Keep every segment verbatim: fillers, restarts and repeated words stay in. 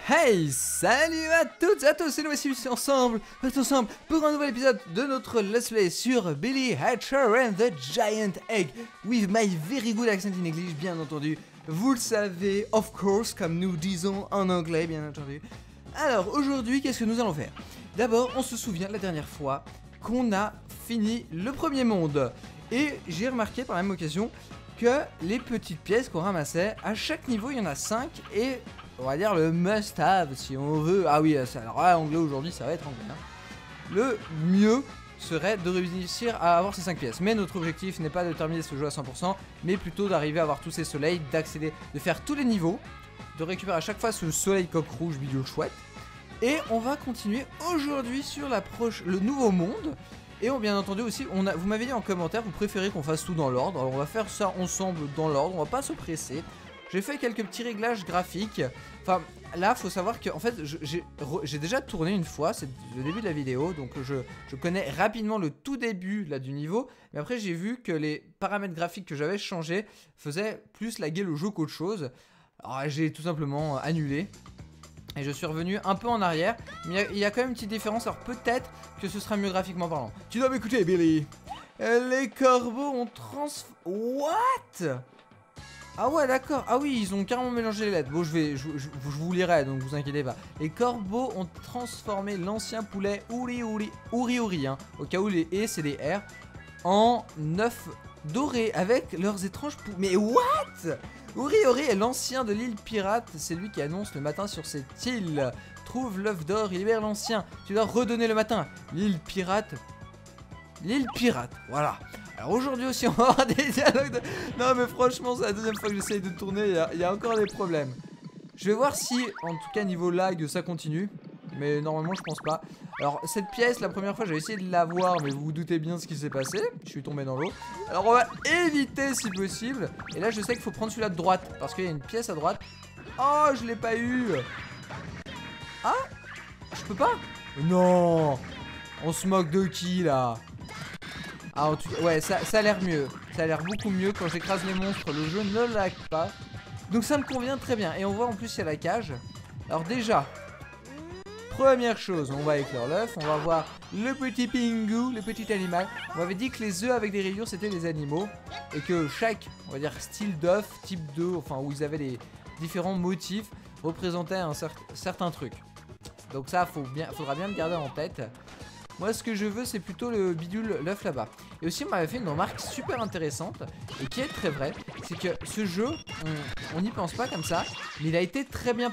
Hey, salut à toutes et à tous, c'est nous ici ensemble, ensemble pour un nouvel épisode de notre Let's Play sur Billy Hatcher and the Giant Egg with my very good accent in English, bien entendu. Vous le savez, of course, comme nous disons en anglais, bien entendu. Alors, aujourd'hui, qu'est-ce que nous allons faire? D'abord, on se souvient la dernière fois qu'on a fini le premier monde. Et j'ai remarqué par la même occasion que les petites pièces qu'on ramassait, à chaque niveau, il y en a cinq et... on va dire le must-have si on veut. Ah oui, alors là, anglais aujourd'hui, ça va être anglais. Hein. Le mieux serait de réussir à avoir ces cinq pièces. Mais notre objectif n'est pas de terminer ce jeu à cent pour cent, mais plutôt d'arriver à avoir tous ces soleils, d'accéder, de faire tous les niveaux, de récupérer à chaque fois ce soleil coq rouge vidéo chouette. Et on va continuer aujourd'hui sur l'approche, le nouveau monde. Et on, bien entendu aussi, on a, vous m'avez dit en commentaire, vous préférez qu'on fasse tout dans l'ordre. Alors on va faire ça ensemble dans l'ordre, on va pas se presser. J'ai fait quelques petits réglages graphiques. Enfin, là, faut savoir que, en fait, j'ai déjà tourné une fois. C'est le début de la vidéo, donc je, je connais rapidement le tout début là du niveau. Mais après, j'ai vu que les paramètres graphiques que j'avais changés faisaient plus laguer le jeu qu'autre chose. Alors, j'ai tout simplement annulé. Et je suis revenu un peu en arrière. Mais il y, y a quand même une petite différence. Alors, peut-être que ce sera mieux graphiquement parlant. Tu dois m'écouter, Billy. Les corbeaux ont trans... What? Ah ouais, d'accord. Ah oui, ils ont carrément mélangé les lettres. Bon, je vais, je, je, je vous lirai, donc vous inquiétez pas. Les corbeaux ont transformé l'ancien poulet Ouri Ouri Ouri Ouri, hein, au cas où les E c'est des R, en œufs dorés avec leurs étranges pou... Mais what? Ouri Ouri est l'ancien de l'île pirate. C'est lui qui annonce le matin sur cette île. Trouve l'œuf d'or et libère l'ancien. Tu dois redonner le matin. L'île pirate. L'île pirate, voilà. Alors aujourd'hui aussi on va avoir des dialogues de... Non mais franchement c'est la deuxième fois que j'essaye de tourner, il y, a, il y a encore des problèmes. Je vais voir si, en tout cas niveau lag, ça continue. Mais normalement je pense pas. Alors cette pièce, la première fois j'avais essayé de la voir, mais vous vous doutez bien ce qui s'est passé. Je suis tombé dans l'eau. Alors on va éviter si possible. Et là je sais qu'il faut prendre celui-là de droite, parce qu'il y a une pièce à droite. Oh je l'ai pas eu. Ah, je peux pas. Non. On se moque de qui là? Ah, en tout cas, ouais, ça, ça a l'air mieux. Ça a l'air beaucoup mieux. Quand j'écrase les monstres, le jeu ne lag pas. Donc ça me convient très bien. Et on voit en plus il y a la cage. Alors déjà, première chose, on va éclore l'œuf. On va voir le petit pingu, le petit animal. On m'avait dit que les œufs avec des rayures c'était des animaux. Et que chaque, on va dire, style d'œuf, type d'œuf, enfin où ils avaient les différents motifs, représentait un cer certain truc. Donc ça, faut bien, faudra bien le garder en tête. Moi ce que je veux c'est plutôt le bidule, l'œuf là-bas. Et aussi on m'avait fait une remarque super intéressante et qui est très vraie. C'est que ce jeu, on n'y pense pas comme ça, mais il a été très bien...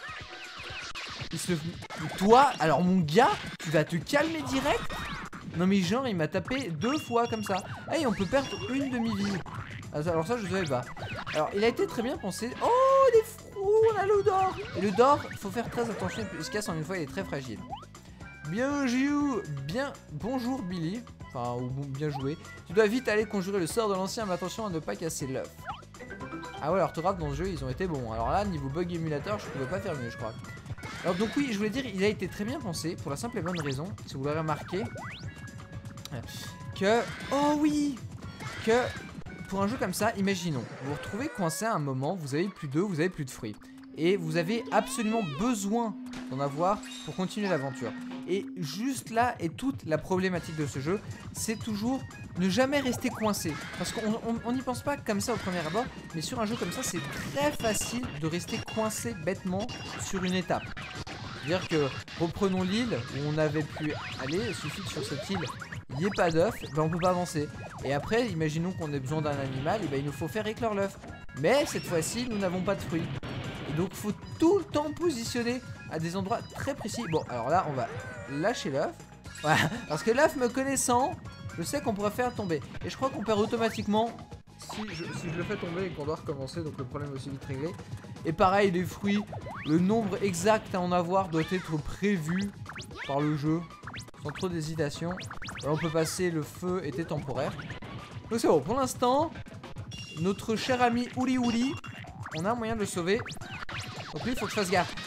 Il se... Toi, alors mon gars, tu vas te calmer direct? Non mais genre il m'a tapé deux fois comme ça. Hey, on peut perdre une demi-vie. Alors ça je savais pas. Alors il a été très bien pensé. Oh des frous, on a le d'or. Et le d'or, il faut faire très attention, il se casse en une fois, il est très fragile. Bien joué, bien, bonjour Billy, enfin ou bien joué. Tu dois vite aller conjurer le sort de l'ancien, mais attention à ne pas casser l'œuf. Ah ouais, l'orthographe dans ce jeu, ils ont été bons. Alors là, niveau bug émulateur, je pouvais pas faire mieux, je crois. Alors donc oui, je voulais dire, il a été très bien pensé pour la simple et bonne raison, si vous l'aurez remarqué, que, oh oui, que pour un jeu comme ça, imaginons, vous vous retrouvez coincé à un moment, vous avez plus d'œufs, vous avez plus de fruits, et vous avez absolument besoin d'en avoir pour continuer l'aventure. Et juste là est toute la problématique de ce jeu, c'est toujours ne jamais rester coincé. Parce qu'on n'y pense pas comme ça au premier abord, mais sur un jeu comme ça, c'est très facile de rester coincé bêtement sur une étape. C'est-à-dire que, reprenons l'île où on avait pu aller, il suffit que sur cette île, il n'y ait pas d'œuf, ben on peut pas avancer. Et après, imaginons qu'on ait besoin d'un animal, et ben il nous faut faire éclore l'œuf. Mais cette fois-ci, nous n'avons pas de fruits. Et donc, il faut tout le temps positionner à des endroits très précis. Bon, alors là, on va lâcher l'œuf. Voilà, parce que l'œuf me connaissant, je sais qu'on pourrait faire tomber. Et je crois qu'on perd automatiquement si je, si je le fais tomber et qu'on doit recommencer. Donc le problème est aussi vite réglé. Et pareil, les fruits, le nombre exact à en avoir doit être prévu par le jeu, sans trop d'hésitation. Alors on peut passer, le feu était temporaire. Donc c'est bon, pour l'instant, notre cher ami Ouli Ouli, on a un moyen de le sauver. Donc lui, il faut que je fasse gaffe.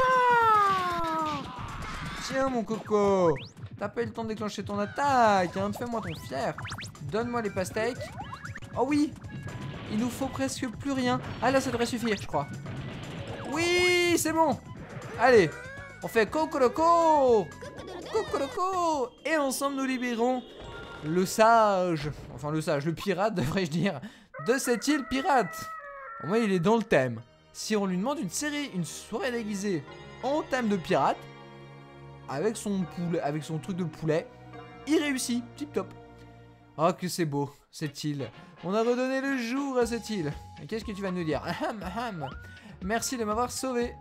Tiens mon coco, t'as pas eu le temps de déclencher ton attaque, hein, fais-moi ton fier. Donne-moi les pastèques. Oh oui, il nous faut presque plus rien. Ah là ça devrait suffire je crois. Oui c'est bon. Allez, on fait Cocoroco. Cocoroco. Et ensemble, nous libérons le sage. Enfin, le sage, le pirate, devrais-je dire, de cette île pirate. Au moins, il est dans le thème. Si on lui demande une série, une soirée déguisée en thème de pirate, avec son poulet, avec son truc de poulet, il réussit, tip top. Oh que c'est beau, cette île. On a redonné le jour à cette île. Et qu'est-ce que tu vas nous dire? Ahem, ahem. Merci de m'avoir sauvé.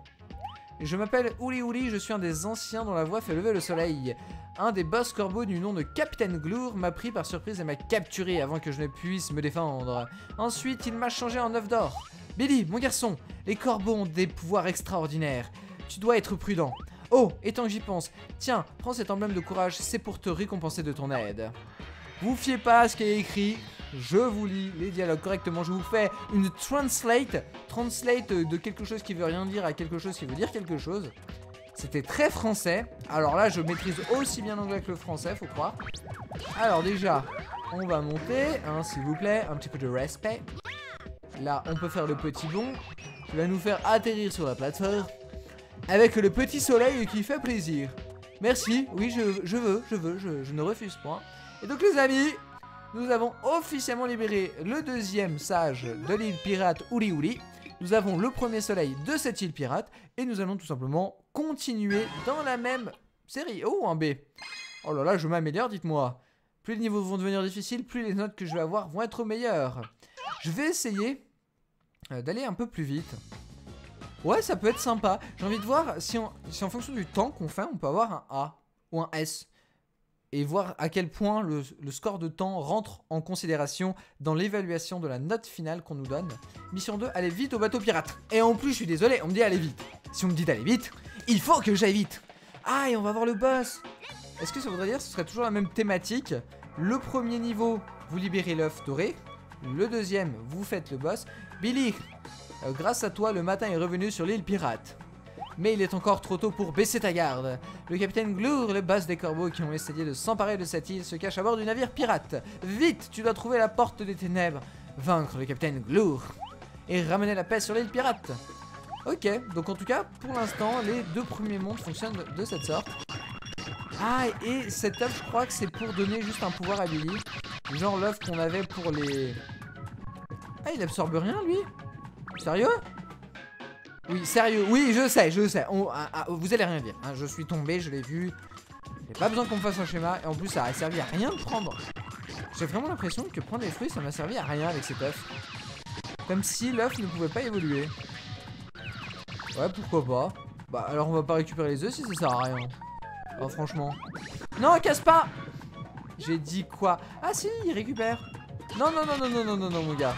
Je m'appelle Ouli Ouli, je suis un des anciens dont la voix fait lever le soleil. Un des boss corbeaux du nom de Capitaine Glour m'a pris par surprise et m'a capturé avant que je ne puisse me défendre. Ensuite, il m'a changé en œuf d'or. Billy, mon garçon, les corbeaux ont des pouvoirs extraordinaires. Tu dois être prudent. Oh, et tant que j'y pense, tiens, prends cet emblème de courage, c'est pour te récompenser de ton aide. Vous fiez pas à ce qui est écrit, je vous lis les dialogues correctement, je vous fais une translate, translate de quelque chose qui veut rien dire à quelque chose qui veut dire quelque chose. C'était très français, alors là je maîtrise aussi bien l'anglais que le français, faut croire. Alors déjà, on va monter, hein, s'il vous plaît, un petit peu de respect. Là, on peut faire le petit bond, qui va nous faire atterrir sur la plateforme. Avec le petit soleil qui fait plaisir. Merci, oui, je, je veux, je veux, je, je ne refuse point. Et donc les amis, nous avons officiellement libéré le deuxième sage de l'île pirate Ouli Ouli. Nous avons le premier soleil de cette île pirate. Et nous allons tout simplement continuer dans la même série. Oh, un B. Oh là là, je m'améliore, dites-moi. Plus les niveaux vont devenir difficiles, plus les notes que je vais avoir vont être meilleures. Je vais essayer euh, d'aller un peu plus vite. Ouais, ça peut être sympa. J'ai envie de voir si, on, si en fonction du temps qu'on fait, on peut avoir un A ou un S. Et voir à quel point le, le score de temps rentre en considération dans l'évaluation de la note finale qu'on nous donne. Mission deux, allez vite au bateau pirate. Et en plus, je suis désolé, on me dit allez vite. Si on me dit d'aller vite, il faut que j'aille vite. Ah, et on va voir le boss. Est-ce que ça voudrait dire que ce serait toujours la même thématique? Le premier niveau, vous libérez l'œuf doré. Le deuxième, vous faites le boss. Billy, euh, grâce à toi, le matin est revenu sur l'île pirate. Mais il est encore trop tôt pour baisser ta garde. Le capitaine Glour, le boss des corbeaux qui ont essayé de s'emparer de cette île, se cache à bord du navire pirate. Vite, tu dois trouver la porte des ténèbres, vaincre le capitaine Glour et ramener la paix sur l'île pirate. Ok, donc en tout cas, pour l'instant, les deux premiers mondes fonctionnent de, de cette sorte. Ah, et cet œuf, je crois que c'est pour donner juste un pouvoir à Billy. Genre l'œuf qu'on avait pour les... Ah, il absorbe rien, lui? Sérieux? Oui, sérieux, oui, je sais, je sais. On, ah, ah, vous allez rien dire. Hein, je suis tombé, je l'ai vu. J'ai pas besoin qu'on me fasse un schéma. Et en plus, ça a servi à rien de prendre. J'ai vraiment l'impression que prendre des fruits, ça m'a servi à rien avec cet œuf. Comme si l'œuf ne pouvait pas évoluer. Ouais, pourquoi pas. Bah, alors on va pas récupérer les œufs si ça sert à rien. Oh, franchement. Non, casse pas! J'ai dit quoi? Ah si, il récupère. Non, non, non, non, non, non, non, non, mon gars.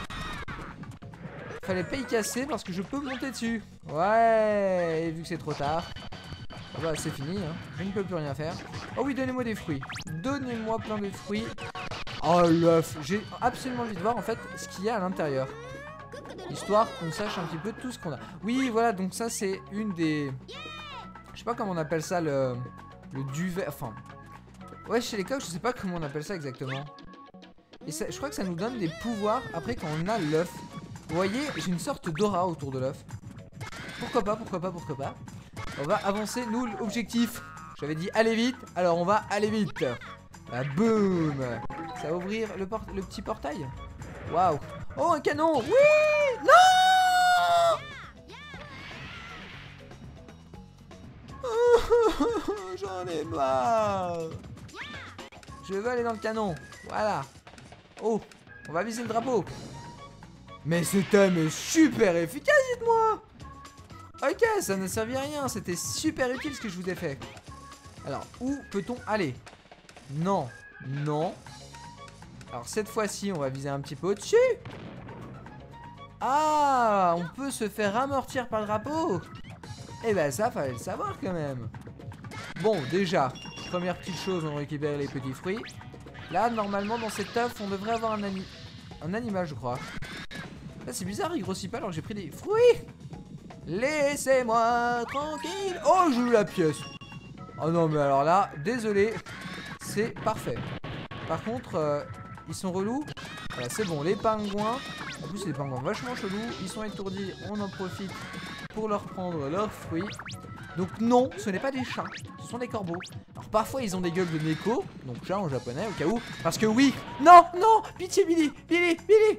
Fallait pas y casser parce que je peux monter dessus. Ouais, et vu que c'est trop tard, bah c'est fini, hein. Je ne peux plus rien faire. Oh oui, donnez-moi des fruits. Donnez-moi plein de fruits. Oh l'œuf, j'ai absolument envie de voir en fait ce qu'il y a à l'intérieur. Histoire qu'on sache un petit peu tout ce qu'on a. Oui, voilà, donc ça c'est une des... Je sais pas comment on appelle ça, le, le duvet, enfin... Ouais, chez les coqs, je sais pas comment on appelle ça exactement. Et ça, je crois que ça nous donne des pouvoirs après quand on a l'œuf. Vous voyez, j'ai une sorte d'aura autour de l'œuf. Pourquoi pas, pourquoi pas, pourquoi pas. On va avancer, nous, l'objectif. J'avais dit aller vite, alors on va aller vite. Ah, boum. Ça va ouvrir le, port le petit portail. Waouh. Oh, un canon. Oui. Non. J'en ai marre. Je veux aller dans le canon. Voilà. Oh, on va viser le drapeau. Mais c'était mais super efficace, dites-moi. Ok, ça ne servit à rien. C'était super utile ce que je vous ai fait. Alors, où peut-on aller? Non, non. Alors, cette fois-ci, on va viser un petit peu au-dessus. Ah, on peut se faire amortir par le drapeau. Eh ben, ça, fallait le savoir quand même. Bon, déjà, première petite chose, on récupère les petits fruits. Là, normalement, dans cet œuf, on devrait avoir un, ami... un animal, je crois. Là, c'est bizarre, il grossit pas alors que j'ai pris des fruits. Laissez-moi tranquille. Oh, j'ai eu la pièce. Oh non, mais alors là, désolé. C'est parfait. Par contre, euh, ils sont relous. Voilà, c'est bon, les pingouins. En plus, c'est des pingouins vachement chelous. Ils sont étourdis, on en profite pour leur prendre leurs fruits. Donc non, ce n'est pas des chats, ce sont des corbeaux. Alors parfois ils ont des gueules de neko, donc chat en japonais au cas où. Parce que oui, non, non, pitié Billy, Billy, Billy.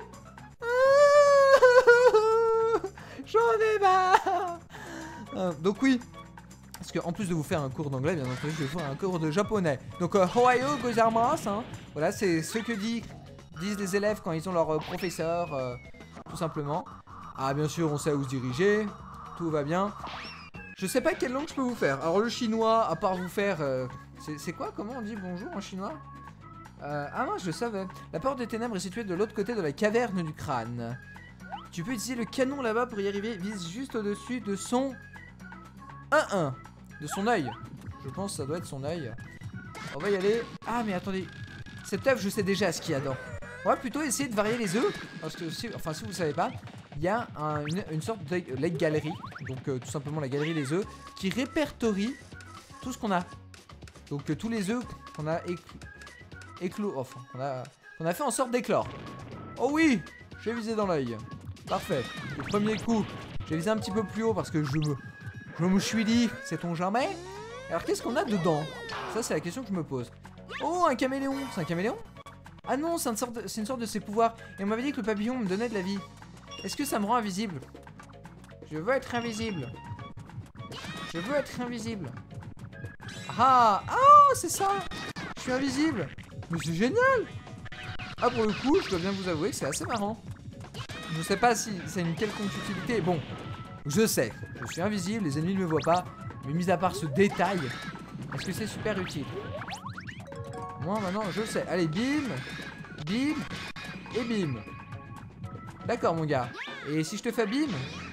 J'en ai marre. euh, Donc oui, parce qu'en plus de vous faire un cours d'anglais, bien entendu, je vais vous faire un cours de japonais. Donc euh, Ohio gozaimasu, hein. Voilà, c'est ce que dit, disent les élèves quand ils ont leur euh, professeur, euh, tout simplement. Ah bien sûr, on sait où se diriger, tout va bien. Je sais pas quelle langue je peux vous faire. Alors le chinois, à part vous faire... Euh, c'est quoi? Comment on dit bonjour en chinois? euh, Ah non, je le savais. La porte des ténèbres est située de l'autre côté de la caverne du crâne. Tu peux utiliser le canon là-bas pour y arriver. Vise juste au-dessus de son... un un. De son œil. Je pense que ça doit être son œil. On va y aller. Ah mais attendez. Cette œuvre, je sais déjà ce qu'il y a dedans. On va plutôt essayer de varier les œufs. Parce que si... Enfin si vous ne savez pas... Il y a un, une, une sorte de lake gallery, donc euh, tout simplement la galerie des œufs, qui répertorie tout ce qu'on a. Donc euh, tous les œufs qu'on a éclos, éclos enfin, qu'on a, qu'on a fait en sorte d'éclore. Oh oui, j'ai visé dans l'œil. Parfait. Le premier coup, j'ai visé un petit peu plus haut parce que je me, je me suis dit, sait-on jamais. Alors qu'est-ce qu'on a dedans? Ça c'est la question que je me pose. Oh, un caméléon. C'est un caméléon? Ah non, c'est une sorte de, c'est une sorte de ses pouvoirs. Et on m'avait dit que le papillon me donnait de la vie. Est-ce que ça me rend invisible? Je veux être invisible. Je veux être invisible. Ah, ah, c'est ça. Je suis invisible. Mais c'est génial. Ah, pour le coup, je dois bien vous avouer que c'est assez marrant. Je sais pas si c'est une quelconque utilité. Bon, je sais. Je suis invisible, les ennemis ne me voient pas. Mais mis à part ce détail, est-ce que c'est super utile? Moi, maintenant, je le sais. Allez, bim, bim et bim. D'accord mon gars. Et si je te fais bim?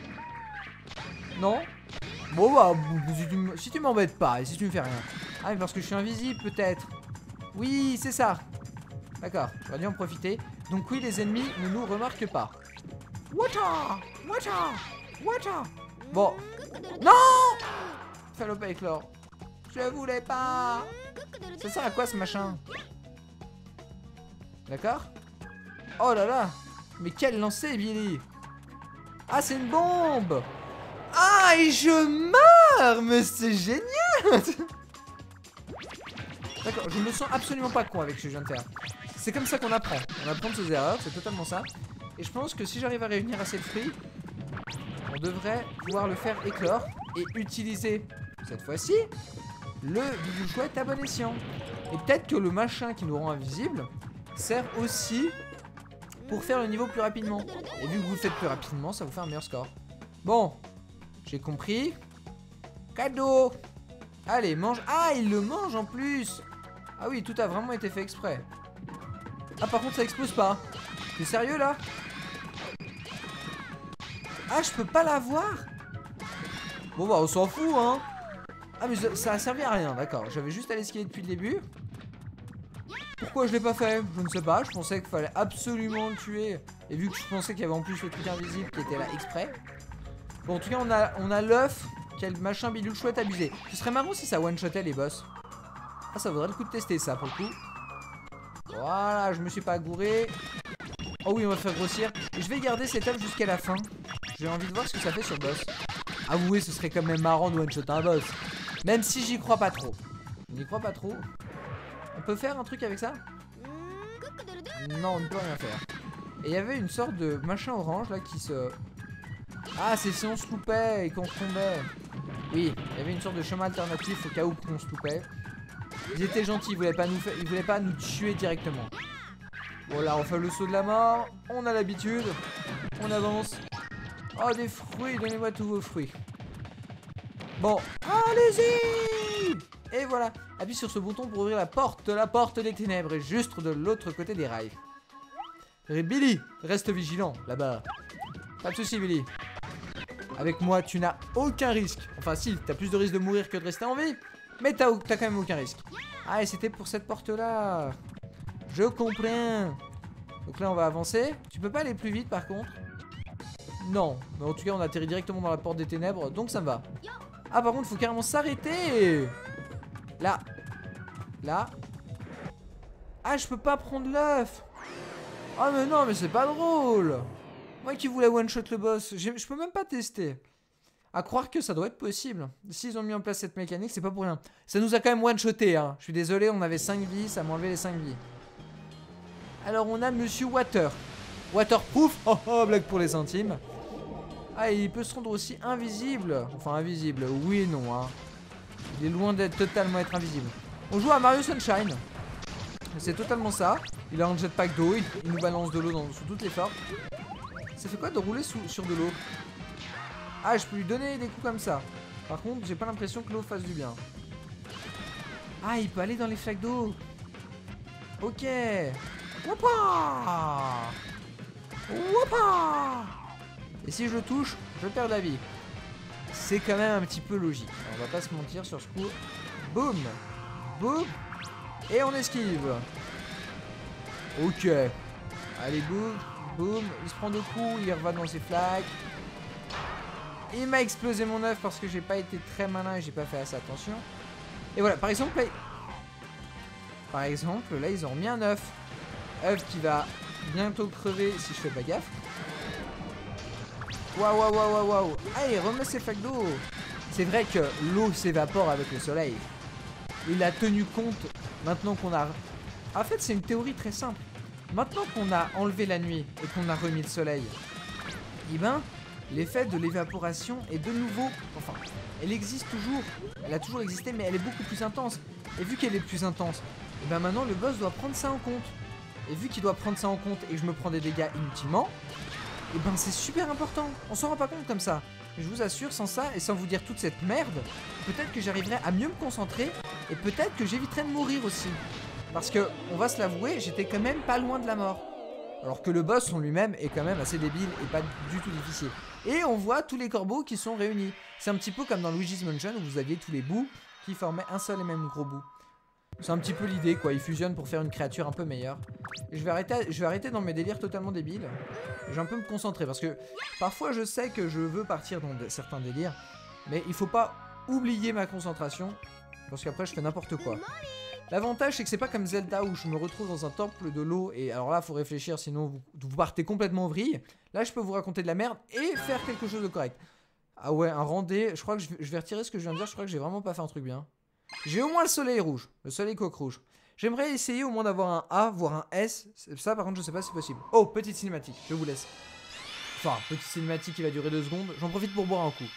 Non? Bon bah, si tu m'embêtes pas et si tu me fais rien. Ah mais parce que je suis invisible peut-être. Oui c'est ça. D'accord, j'aurais dû en profiter. Donc oui les ennemis ne nous remarquent pas. Water, water, water. Bon. Non. Salope éclore. Je voulais pas. Ça sert à quoi ce machin? D'accord. Oh là là. Mais quel lancer, Billy! Ah, c'est une bombe! Ah, et je meurs! Mais c'est génial! D'accord, je me sens absolument pas con avec ce que je viens de faire. C'est comme ça qu'on apprend. On apprend de ses erreurs, c'est totalement ça. Et je pense que si j'arrive à réunir assez de fruits, on devrait pouvoir le faire éclore et utiliser, cette fois-ci, le bidou chouette à bon escient. Et peut-être que le machin qui nous rend invisible sert aussi... pour faire le niveau plus rapidement. Et vu que vous le faites plus rapidement, ça vous fait un meilleur score. Bon, j'ai compris. Cadeau. Allez, mange. Ah, il le mange en plus. Ah oui, tout a vraiment été fait exprès. Ah, par contre, ça explose pas. T'es sérieux, là? Ah, je peux pas l'avoir? Bon, bah, on s'en fout, hein. Ah, mais ça a servi à rien, d'accord. J'avais juste à l'escalier depuis le début. Pourquoi je l'ai pas fait? Je ne sais pas, je pensais qu'il fallait absolument le tuer. Et vu que je pensais qu'il y avait en plus le truc invisible qui était là exprès. Bon, en tout cas, on a, on a l'œuf. Quel machin bidule chouette abusé. Ce serait marrant si ça one-shotait les boss. Ah, ça vaudrait le coup de tester ça pour le coup. Voilà, je me suis pas gouré. Oh oui, on va faire grossir. Et je vais garder cette œuf jusqu'à la fin. J'ai envie de voir ce que ça fait sur le boss. Avouez, ce serait quand même marrant de one-shotter un boss. Même si j'y crois pas trop. Je n'y crois pas trop. On peut faire un truc avec ça? Non, on ne peut rien faire. Et il y avait une sorte de machin orange là qui se... Ah, c'est si on se loupait et qu'on tombait. Oui, il y avait une sorte de chemin alternatif au cas où on se loupait. Ils étaient gentils, ils voulaient pas nous, fa... ils voulaient pas nous tuer directement. Bon là, on fait le saut de la mort. On a l'habitude. On avance. Oh, des fruits, donnez-moi tous vos fruits. Bon, allez-y! Et voilà, appuie sur ce bouton pour ouvrir la porte, la porte des ténèbres est juste de l'autre côté des rails. Et Billy, reste vigilant, là-bas. Pas de soucis, Billy. Avec moi, tu n'as aucun risque. Enfin, si, t'as plus de risque de mourir que de rester en vie, mais t'as quand même aucun risque. Ah, et c'était pour cette porte-là. Je comprends. Donc là, on va avancer. Tu peux pas aller plus vite, par contre? Non, mais en tout cas, on atterrit directement dans la porte des ténèbres, donc ça me va. Ah, par contre, faut carrément s'arrêter. Là. Là. Ah, je peux pas prendre l'œuf. Ah, mais non, mais c'est pas drôle. Moi qui voulais one-shot le boss, je peux même pas tester. À croire que ça doit être possible. S'ils ont mis en place cette mécanique, c'est pas pour rien. Ça nous a quand même one-shoté, hein. Je suis désolé, on avait cinq vies, ça m'a enlevé les cinq vies. Alors on a Monsieur Water. Waterproof. Oh oh, blague pour les intimes. Ah, il peut se rendre aussi invisible. Enfin, invisible, oui et non, hein. Il est loin d'être totalement être invisible. On joue à Mario Sunshine. C'est totalement ça. Il a un jetpack d'eau, il, il nous balance de l'eau sous toutes les formes. Ça fait quoi de rouler sous, sur de l'eau? Ah, je peux lui donner des coups comme ça. Par contre, j'ai pas l'impression que l'eau fasse du bien. Ah, il peut aller dans les flaques d'eau. Ok. Woupa. Woupa. Et si je le touche, je perds de la vie. C'est quand même un petit peu logique. On va pas se mentir sur ce coup. Boum. Boum. Et on esquive. Ok. Allez, boum. Boum. Il se prend deux coups, il reva dans ses flaques. Il m'a explosé mon œuf parce que j'ai pas été très malin et j'ai pas fait assez attention. Et voilà, par exemple, là, par exemple, là ils ont remis un œuf. œuf qui va bientôt crever si je fais pas gaffe. Waouh, waouh, waouh, waouh, waouh. Allez, remet ses flaques d'eau. C'est vrai que l'eau s'évapore avec le soleil. Il a tenu compte maintenant qu'on a... En fait, c'est une théorie très simple. Maintenant qu'on a enlevé la nuit et qu'on a remis le soleil, eh ben, l'effet de l'évaporation est de nouveau... Enfin, elle existe toujours. Elle a toujours existé, mais elle est beaucoup plus intense. Et vu qu'elle est plus intense, eh ben maintenant le boss doit prendre ça en compte. Et vu qu'il doit prendre ça en compte et que je me prends des dégâts inutilement, eh ben c'est super important. On s'en rend pas compte comme ça. Je vous assure, sans ça et sans vous dire toute cette merde, peut-être que j'arriverai à mieux me concentrer et peut-être que j'éviterai de mourir aussi. Parce que, on va se l'avouer, j'étais quand même pas loin de la mort. Alors que le boss en lui-même est quand même assez débile et pas du tout difficile. Et on voit tous les corbeaux qui sont réunis. C'est un petit peu comme dans Luigi's Mansion où vous aviez tous les bouts qui formaient un seul et même gros bout. C'est un petit peu l'idée quoi, ils fusionnent pour faire une créature un peu meilleure. Et je vais arrêter, je vais arrêter dans mes délires totalement débiles. Je vais un peu me concentrer parce que parfois je sais que je veux partir dans de, certains délires. Mais il faut pas oublier ma concentration parce qu'après je fais n'importe quoi. L'avantage c'est que c'est pas comme Zelda où je me retrouve dans un temple de l'eau et alors là faut réfléchir sinon vous, vous partez complètement en vrille. Là je peux vous raconter de la merde et faire quelque chose de correct. Ah ouais, un rendez, je crois que je, je vais retirer ce que je viens de dire, je crois que j'ai vraiment pas fait un truc bien. J'ai au moins le soleil rouge, le soleil coque rouge. J'aimerais essayer au moins d'avoir un A, voire un S. Ça par contre je sais pas si c'est possible. Oh, petite cinématique, je vous laisse. Enfin, petite cinématique qui va durer deux secondes. J'en profite pour boire un coup.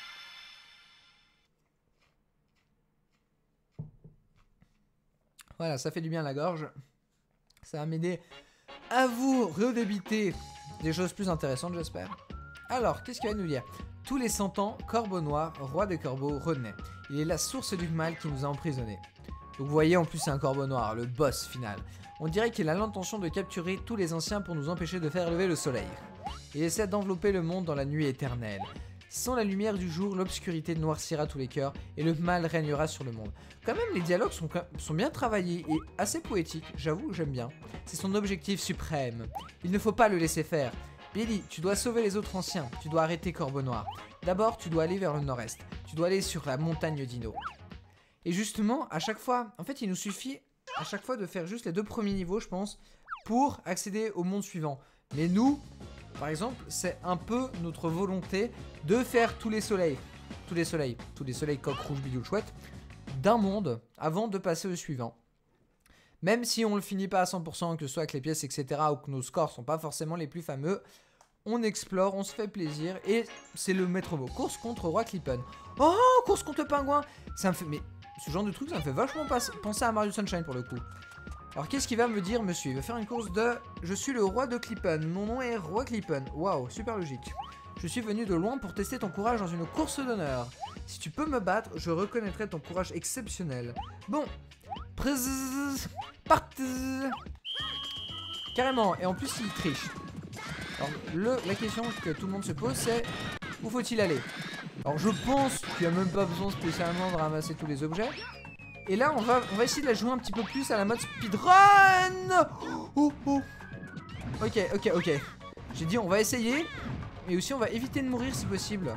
Voilà, ça fait du bien à la gorge. Ça va m'aider à vous redébiter des choses plus intéressantes, j'espère. Alors, qu'est-ce qu'il va nous dire? Tous les cent ans, Corbeau Noir, roi des corbeaux, renaît. Il est la source du mal qui nous a emprisonnés. Donc vous voyez, en plus c'est un corbeau noir, le boss final. On dirait qu'il a l'intention de capturer tous les anciens pour nous empêcher de faire lever le soleil. Il essaie d'envelopper le monde dans la nuit éternelle. Sans la lumière du jour, l'obscurité noircira tous les cœurs et le mal régnera sur le monde. Quand même, les dialogues sont, sont bien travaillés et assez poétiques, j'avoue, j'aime bien. C'est son objectif suprême. Il ne faut pas le laisser faire. Billy, tu dois sauver les autres anciens, tu dois arrêter Corbeau Noir. D'abord, tu dois aller vers le nord-est, tu dois aller sur la montagne Dino. Et justement, à chaque fois, en fait, il nous suffit à chaque fois de faire juste les deux premiers niveaux, je pense, pour accéder au monde suivant. Mais nous, par exemple, c'est un peu notre volonté de faire tous les soleils, tous les soleils, tous les soleils coq rouge bidule chouette, d'un monde avant de passer au suivant. Même si on le finit pas à cent pour cent, que ce soit avec les pièces, et cetera, ou que nos scores sont pas forcément les plus fameux, on explore, on se fait plaisir, et c'est le maître mot. Course contre Roi Clippen. Oh, course contre le pingouin. Ça me fait... Mais ce genre de truc, ça me fait vachement penser à Mario Sunshine pour le coup. Alors qu'est-ce qu'il va me dire, monsieur? Il va faire une course de... Je suis le roi de Clippen, mon nom est Roi Clippen. Waouh, super logique. Je suis venu de loin pour tester ton courage dans une course d'honneur. Si tu peux me battre, je reconnaîtrai ton courage exceptionnel. Bon, Przzz, partez. Carrément, et en plus il triche. Alors le, la question que tout le monde se pose c'est où faut-il aller? Alors je pense qu'il n'y a même pas besoin spécialement de ramasser tous les objets. Et là on va, on va essayer de la jouer un petit peu plus à la mode speedrun. Oh, oh. Ok, ok, ok. J'ai dit on va essayer, mais aussi on va éviter de mourir si possible.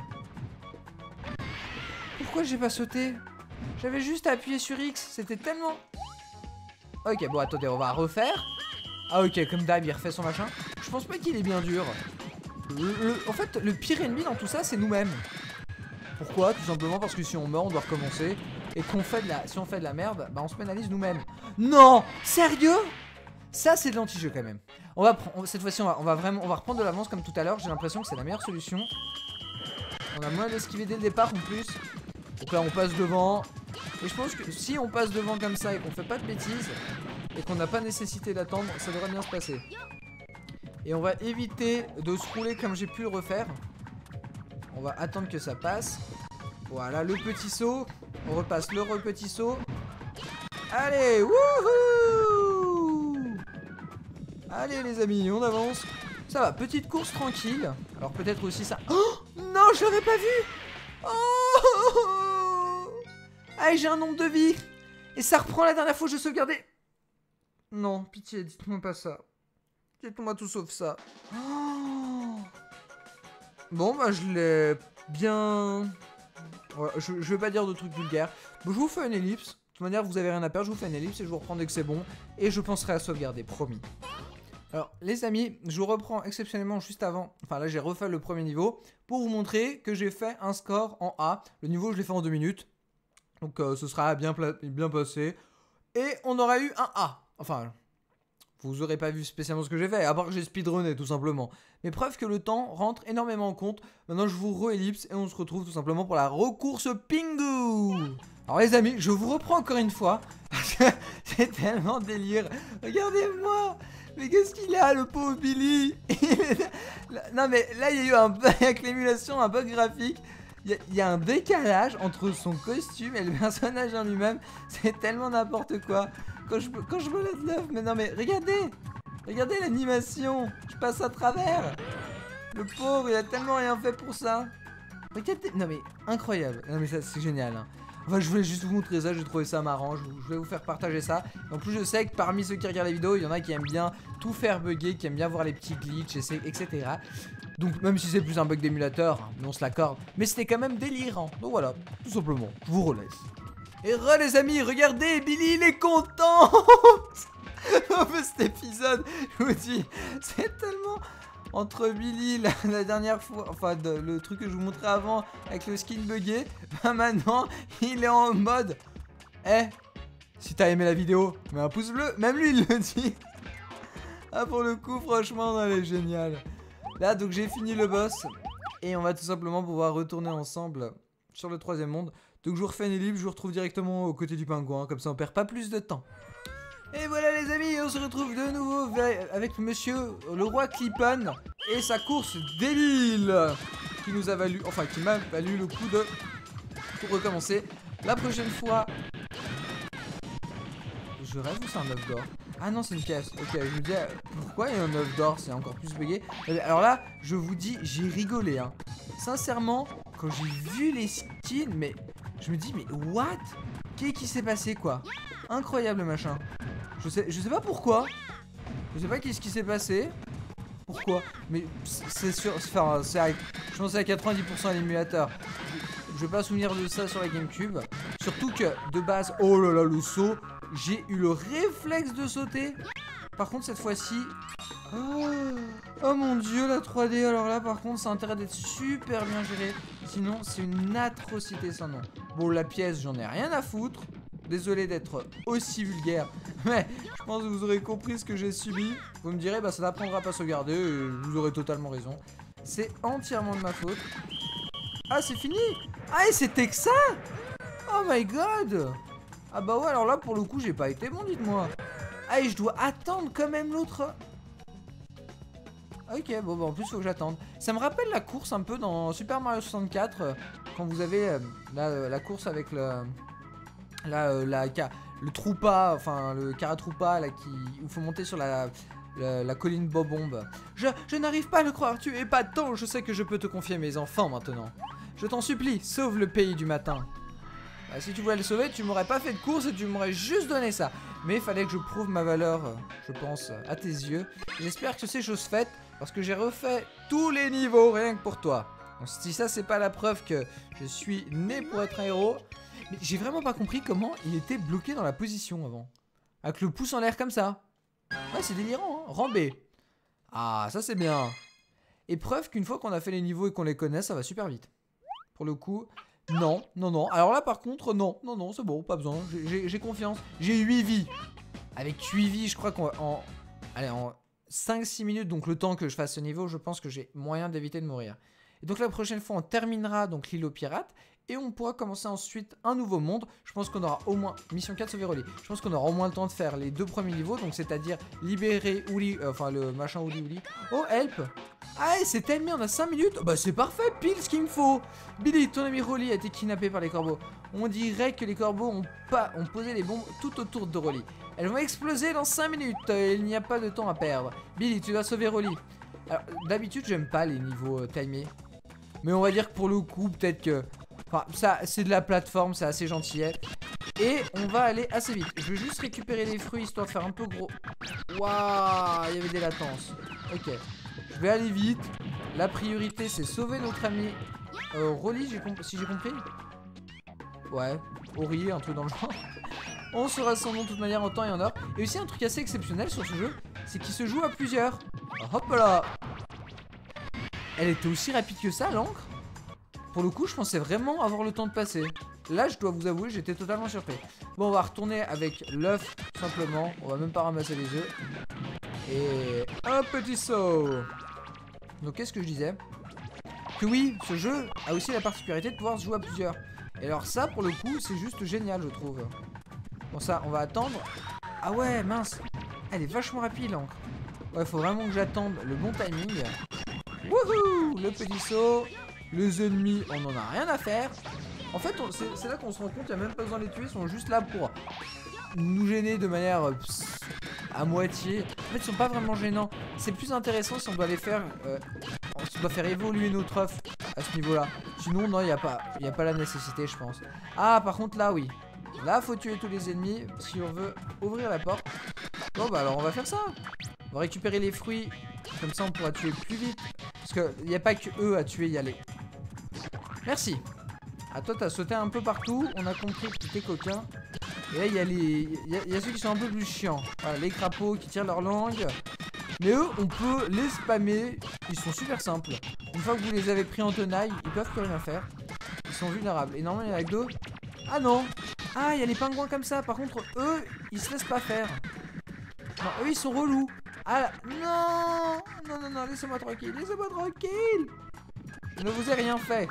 Pourquoi j'ai pas sauté? J'avais juste à appuyer sur X, c'était tellement... Ok, bon attendez, on va refaire. Ah ok, comme d'hab, il refait son machin. Je pense pas qu'il est bien dur. Le, le, en fait, le pire ennemi dans tout ça, c'est nous-mêmes. Pourquoi? Tout simplement parce que si on meurt, on doit recommencer. Et qu'on fait de la... si on fait de la merde, bah on se pénalise nous-mêmes. Non! Sérieux? Ça, c'est de l'anti-jeu quand même. On va prendre... Cette fois-ci, on va... on va vraiment... On va reprendre de l'avance comme tout à l'heure. J'ai l'impression que c'est la meilleure solution. On a moins d'esquiver dès le départ en plus. Donc là, on passe devant. Et je pense que si on passe devant comme ça et qu'on fait pas de bêtises, et qu'on n'a pas nécessité d'attendre, ça devrait bien se passer. Et on va éviter de se rouler comme j'ai pu le refaire. On va attendre que ça passe. Voilà, le petit saut. On repasse le petit saut. Allez, wouhou! Allez les amis, on avance. Ça va, petite course tranquille. Alors peut-être aussi ça... Oh non, je l'aurais pas vu. Oh! Ah, j'ai un nombre de vies. Et ça reprend la dernière fois que je sauvegardais. Non, pitié, dites-moi pas ça. Dites-moi tout sauf ça. Oh! Bon, bah je l'ai bien... Ouais, je, je vais pas dire de trucs vulgaires. Bon, je vous fais une ellipse. De toute manière, vous avez rien à perdre, je vous fais une ellipse et je vous reprends dès que c'est bon. Et je penserai à sauvegarder, promis. Alors, les amis, je vous reprends exceptionnellement juste avant. Enfin, là, j'ai refait le premier niveau pour vous montrer que j'ai fait un score en A. Le niveau, je l'ai fait en deux minutes. Donc, euh, ce sera bien, bien passé. Et on aura eu un A. Enfin, vous aurez pas vu spécialement ce que j'ai fait, à part que j'ai speedrunné, tout simplement. Mais preuve que le temps rentre énormément en compte. Maintenant, je vous re-ellipse et on se retrouve tout simplement pour la recourse Pingu. Alors, les amis, je vous reprends encore une fois. Parce que c'est tellement délire. Regardez-moi. Mais qu'est-ce qu'il a, le pauvre Billy? Non, mais là, il y a eu un bug avec l'émulation, un bug graphique. Il y, y a un décalage entre son costume et le personnage en lui-même. C'est tellement n'importe quoi. Quand je, quand je vois la neuf, mais non, mais regardez. Regardez l'animation. Je passe à travers. Le pauvre, il a tellement rien fait pour ça. Regardez. Non, mais incroyable. Non, mais ça, c'est génial. Hein. Enfin, je voulais juste vous montrer ça, j'ai trouvé ça marrant, je, je vais vous faire partager ça. En plus, je sais que parmi ceux qui regardent la vidéo, il y en a qui aiment bien tout faire bugger, qui aiment bien voir les petits glitches, et cetera. Donc, même si c'est plus un bug d'émulateur, hein, mais on se l'accorde, mais c'était quand même délirant. Donc voilà, tout simplement, je vous relaisse. Et re les amis, regardez, Billy, il est content. En fait, cet épisode, je vous dis, c'est tellement... Entre Billy, la, la dernière fois, enfin de, le truc que je vous montrais avant avec le skin buggé, bah maintenant il est en mode Eh, si t'as aimé la vidéo, mets un pouce bleu, même lui il le dit. Ah pour le coup franchement elle est géniale. Là donc j'ai fini le boss et on va tout simplement pouvoir retourner ensemble sur le troisième monde. Donc je vous refais une ellipse, je vous retrouve directement aux côtés du pingouin, comme ça on perd pas plus de temps. Et voilà les amis, on se retrouve de nouveau avec monsieur le roi Clipon et sa course débile qui nous a valu, enfin qui m'a valu le coup de pour recommencer. La prochaine fois, je rêve ou c'est un œuf d'or? Ah non c'est une pièce, ok je me dis pourquoi il y a un œuf d'or, c'est encore plus bugué. Alors là, je vous dis, j'ai rigolé hein. Sincèrement, quand j'ai vu les skins, mais je me dis mais what? Qu'est-ce qui s'est passé quoi? Incroyable machin. Je sais, je sais pas pourquoi. Je sais pas qu'est-ce qui s'est passé. Pourquoi? Mais c'est sûr. Enfin, c'est je pense à quatre-vingt-dix pour cent à l'émulateur. Je, je vais pas souvenir de ça sur la GameCube. Surtout que de base, oh là là, le saut. J'ai eu le réflexe de sauter. Par contre, cette fois-ci. Oh, oh mon dieu, la trois D. Alors là, par contre, ça a intérêt d'être super bien géré. Sinon, c'est une atrocité sans nom. Bon, la pièce, j'en ai rien à foutre. Désolé d'être aussi vulgaire, mais je pense que vous aurez compris ce que j'ai subi. Vous me direz, bah ça n'apprendra pas à sauvegarder, et vous aurez totalement raison. C'est entièrement de ma faute. Ah, c'est fini? Ah, et c'était que ça? Oh my god! Ah bah ouais, alors là, pour le coup, j'ai pas été bon, dites-moi. Ah, et je dois attendre quand même l'autre... Ok, bon, bah en plus, faut que j'attende. Ça me rappelle la course un peu dans Super Mario soixante-quatre, euh, quand vous avez euh, la, la course avec le... Là, euh, la, le troupa, enfin le Karatroupa, là, qui, où il faut monter sur la, la, la colline Bobombe. Je, je n'arrive pas à le croire, tu es pas temps, je sais que je peux te confier mes enfants maintenant. Je t'en supplie, sauve le pays du matin. Bah, si tu voulais le sauver, tu m'aurais pas fait de course et tu m'aurais juste donné ça. Mais il fallait que je prouve ma valeur, je pense, à tes yeux. J'espère que c'est chose faite, parce que j'ai refait tous les niveaux rien que pour toi. Donc, si ça, c'est pas la preuve que je suis né pour être un héros... Mais j'ai vraiment pas compris comment il était bloqué dans la position avant. Avec le pouce en l'air comme ça. Ouais, c'est délirant, hein. Rang B. Ah, ça c'est bien. Et preuve qu'une fois qu'on a fait les niveaux et qu'on les connaît, ça va super vite. Pour le coup, Non, non, non. Alors là, par contre, non, non, non, c'est bon, pas besoin. J'ai confiance. J'ai huit vies. Avec huit vies, je crois qu'en... En... Allez, en cinq six minutes, donc le temps que je fasse ce niveau, je pense que j'ai moyen d'éviter de mourir. Et donc la prochaine fois, on terminera donc l'île aux pirates. Et on pourra commencer ensuite un nouveau monde. Je pense qu'on aura au moins... Mission quatre, sauver Rolly. Je pense qu'on aura au moins le temps de faire les deux premiers niveaux. Donc c'est-à-dire libérer Ouli... Euh, enfin le machin Ouli Ouli. Oh, help. Ah, c'est timé, on a cinq minutes. Bah c'est parfait, pile ce qu'il me faut. Billy, ton ami Rolly a été kidnappé par les corbeaux. On dirait que les corbeaux ont, pas... ont posé les bombes tout autour de Rolly. Elles vont exploser dans cinq minutes. Euh, il n'y a pas de temps à perdre. Billy, tu dois sauver Rolly. Alors d'habitude, j'aime pas les niveaux euh, timés. Mais on va dire que pour le coup, peut-être que... Enfin, ça, c'est de la plateforme, c'est assez gentil. Et on va aller assez vite. Je vais juste récupérer les fruits histoire de faire un peu gros. Waouh, il y avait des latences. Ok. Je vais aller vite. La priorité, c'est sauver notre ami euh, Rolly, si j'ai compris. Ouais, Ori, un truc dans le genre. On sera son nom de toute manière en temps et en heure. Et aussi un truc assez exceptionnel sur ce jeu, c'est qu'il se joue à plusieurs. Hop là. Elle était aussi rapide que ça, l'encre. Pour le coup, je pensais vraiment avoir le temps de passer. Là, je dois vous avouer, j'étais totalement surpris. Bon, on va retourner avec l'œuf, simplement. On va même pas ramasser les œufs. Et un petit saut. Donc, qu'est-ce que je disais? Que oui, ce jeu a aussi la particularité de pouvoir se jouer à plusieurs. Et alors ça, pour le coup, c'est juste génial, je trouve. Bon, ça, on va attendre. Ah ouais, mince. Elle est vachement rapide, l'encre. Ouais, faut vraiment que j'attende le bon timing. Wouhou! Le petit saut. Les ennemis, on n'en a rien à faire. En fait, c'est là qu'on se rend compte, il n'y a même pas besoin de les tuer. Ils sont juste là pour nous gêner de manière euh, pss, à moitié. En fait, ils sont pas vraiment gênants. C'est plus intéressant si on doit les faire euh, si on doit faire évoluer notre œuf à ce niveau là. Sinon, non, il n'y a pas il n'y a pas la nécessité, je pense. Ah, par contre, là, oui. Là, faut tuer tous les ennemis si on veut ouvrir la porte. Bon, bah alors, on va faire ça. On va récupérer les fruits. Comme ça, on pourra tuer plus vite. Parce qu'il n'y a pas que eux à tuer, il y a les... Merci. Ah, toi, t'as sauté un peu partout. On a compris que t'étais coquin. Et là, il y a les... Il y, y a ceux qui sont un peu plus chiants. Voilà, les crapauds qui tirent leur langue. Mais eux, on peut les spammer. Ils sont super simples. Une fois que vous les avez pris en tenaille, ils peuvent plus rien faire. Ils sont vulnérables. Et normalement, il y en a que deux. Ah non. Ah, il y a les pingouins comme ça. Par contre, eux, ils se laissent pas faire. Non, eux, ils sont relous. Ah là, non. Non, non, non, laissez-moi tranquille. Laissez-moi tranquille. Je ne vous ai rien fait.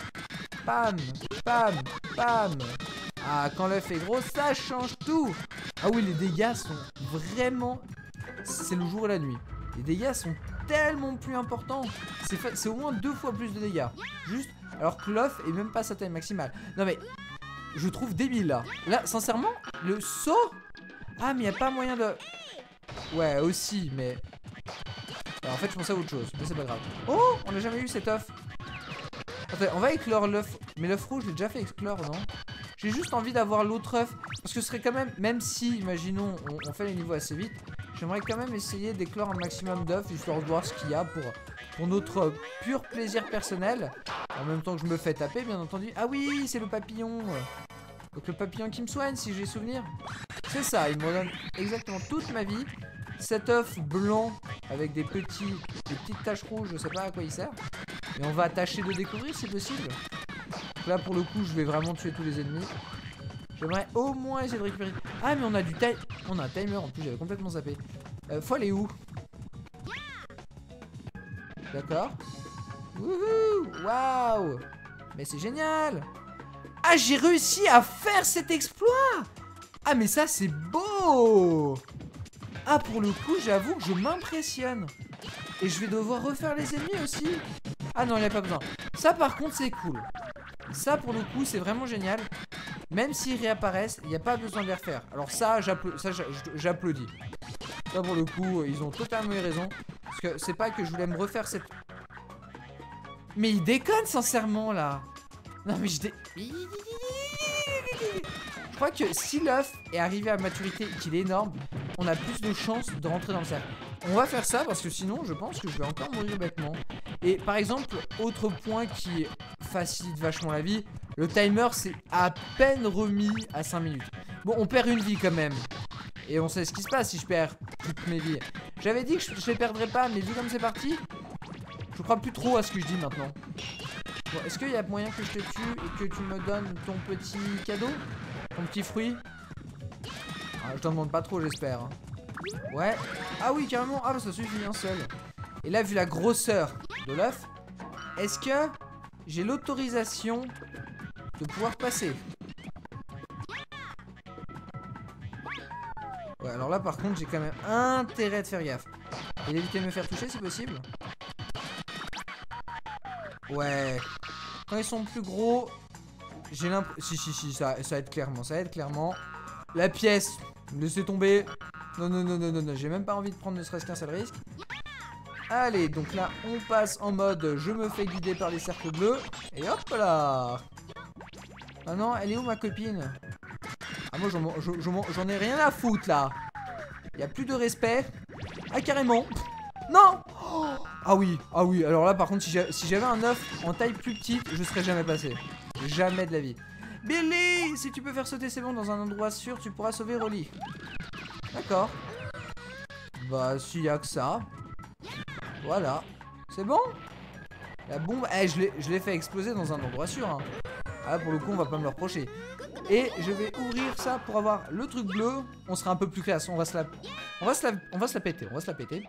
Pam, pam, pam. Ah, quand l'œuf est gros, ça change tout. Ah oui, les dégâts sont vraiment... C'est le jour et la nuit. Les dégâts sont tellement plus importants. C'est au moins deux fois plus de dégâts. Juste, alors que l'œuf est même pas sa taille maximale. Non mais, je trouve débile là. Là, sincèrement, le saut... Ah, mais il n'y a pas moyen de... Ouais, aussi, mais... Alors, en fait, je pensais à autre chose, mais c'est pas grave. Oh, on n'a jamais eu cet œuf. Attends, on va éclore l'œuf. Mais l'œuf rouge, j'ai déjà fait éclore, non? J'ai juste envie d'avoir l'autre œuf. Parce que ce serait quand même, même si, imaginons, on, on fait les niveaux assez vite, j'aimerais quand même essayer d'éclore un maximum d'œufs, histoire de voir ce qu'il y a pour, pour notre pur plaisir personnel. En même temps que je me fais taper, bien entendu. Ah oui, c'est le papillon. Donc le papillon qui me soigne, si j'ai souvenir. C'est ça, il me redonne exactement toute ma vie. Cet œuf blanc avec des, petits, des petites taches rouges, je sais pas à quoi il sert. Mais on va tâcher de découvrir si possible. Donc là pour le coup je vais vraiment tuer tous les ennemis. J'aimerais au moins essayer de récupérer. Ah mais on a du time. On a un timer en plus, j'avais complètement zappé. euh, Faut aller où? D'accord. Wouhou. Waouh. Mais c'est génial. Ah, j'ai réussi à faire cet exploit. Ah mais ça c'est beau. Ah, pour le coup, j'avoue que je m'impressionne. Et je vais devoir refaire les ennemis aussi. Ah non, il n'y a pas besoin. Ça, par contre, c'est cool. Ça, pour le coup, c'est vraiment génial. Même s'ils réapparaissent, il n'y a pas besoin de les refaire. Alors ça, j'applaudis. Ça, pour le coup, ils ont totalement eu raison. Parce que c'est pas que je voulais me refaire cette... Mais ils déconnent, sincèrement, là. Non, mais je dé... Je crois que si l'œuf est arrivé à maturité et qu'il est énorme, on a plus de chances de rentrer dans le cercle. On va faire ça parce que sinon je pense que je vais encore mourir bêtement. Et par exemple, autre point qui facilite vachement la vie, le timer c'est à peine remis à cinq minutes. Bon, on perd une vie quand même. Et on sait ce qui se passe si je perds toutes mes vies. J'avais dit que je ne les perdrais pas, mais vu comme c'est parti, je crois plus trop à ce que je dis maintenant. Bon, est-ce qu'il y a moyen que je te tue et que tu me donnes ton petit cadeau? Ton petit fruit? Ah, je t'en demande pas trop, j'espère. Hein. Ouais. Ah oui, carrément. Ah, bah ça suffit un seul. Et là, vu la grosseur de l'œuf, est-ce que j'ai l'autorisation de pouvoir passer? Ouais, alors là, par contre, j'ai quand même intérêt de faire gaffe. Et d'éviter de me faire toucher, c'est possible? Ouais. Quand ils sont plus gros, j'ai l'impression... Si, si, si, ça, ça aide clairement, ça aide clairement. La pièce, laissez tomber. Non, non, non, non, non, non, j'ai même pas envie de prendre ne serait-ce qu'un seul risque. Allez, donc là, on passe en mode je me fais guider par les cercles bleus. Et hop là. Ah non, elle est où ma copine? Ah moi, j'en ai rien à foutre là. Il y a plus de respect. Ah carrément. Non. Oh. Ah oui, ah oui, alors là par contre, si j'avais si un œuf en taille plus petite, je serais jamais passé. Jamais de la vie. Billy, si tu peux faire sauter ces bombes dans un endroit sûr, tu pourras sauver Rolly. D'accord. Bah, s'il y a que ça. Voilà. C'est bon? La bombe, eh, je l'ai fait exploser dans un endroit sûr. Hein. Ah, pour le coup, on va pas me le reprocher. Et je vais ouvrir ça pour avoir le truc bleu. On sera un peu plus classe. On va se la, on va se la, on va se la péter. On va se la péter.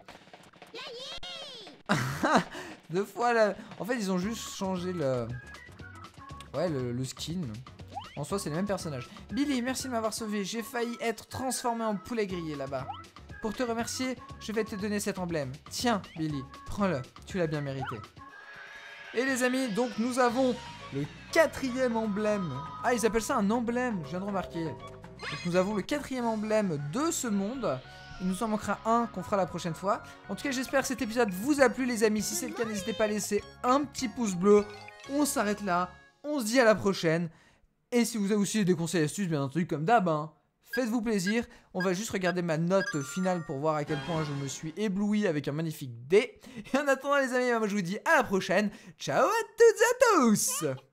Deux fois là. En fait, ils ont juste changé le, ouais, le, le skin. En soi, c'est les mêmes personnages. Billy, merci de m'avoir sauvé. J'ai failli être transformé en poulet grillé là-bas. Pour te remercier, je vais te donner cet emblème. Tiens, Billy, prends-le. Tu l'as bien mérité. Et les amis, donc nous avons le quatrième emblème. Ah, ils appellent ça un emblème, je viens de remarquer. Donc nous avons le quatrième emblème de ce monde. Il nous en manquera un qu'on fera la prochaine fois. En tout cas, j'espère que cet épisode vous a plu, les amis. Si c'est le cas, n'hésitez pas à laisser un petit pouce bleu. On s'arrête là. On se dit à la prochaine. Et si vous avez aussi des conseils et astuces, bien entendu, comme d'hab, hein, faites-vous plaisir. On va juste regarder ma note finale pour voir à quel point je me suis ébloui avec un magnifique dé. Et en attendant, les amis, moi je vous dis à la prochaine. Ciao à toutes et à tous!